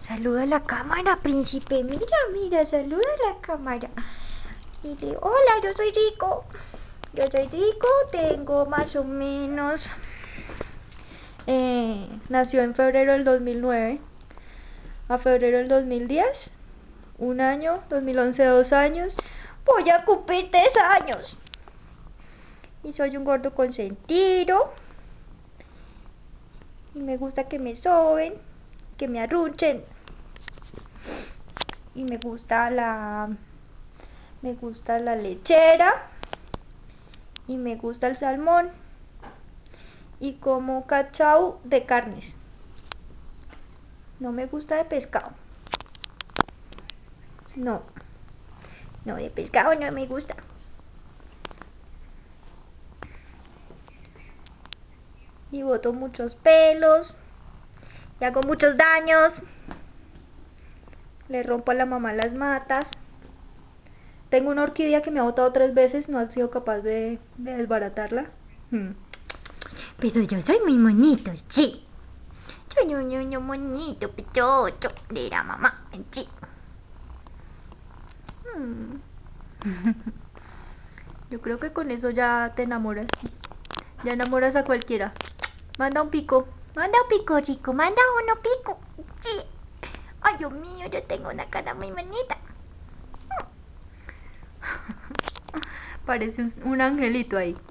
Saluda a la cámara, príncipe. Mira, mira, saluda a la cámara. Dile, hola, yo soy Rico. Yo soy Rico, tengo más o menos... nació en febrero del 2009. A febrero del 2010. Un año, 2011, 2 años. Voy a cumplir 3 años. Y soy un gordo consentido. Y me gusta que me soben, que me arrunchen. Y me gusta la lechera. Y me gusta el salmón. Y como cachao de carnes. No me gusta de pescado. No, de pescado no me gusta. Y boto muchos pelos. Y hago muchos daños. Le rompo a la mamá las matas. Tengo una orquídea que me ha botado 3 veces. No ha sido capaz de desbaratarla. Pero yo soy muy bonito, sí. Soy un niño bonito, pechocho de la mamá, sí. Yo creo que con eso ya te enamoras. Ya enamoras a cualquiera. Manda un pico, Rico. Manda uno pico. Sí. Ay, Dios mío, yo tengo una cara muy bonita. Parece un angelito ahí.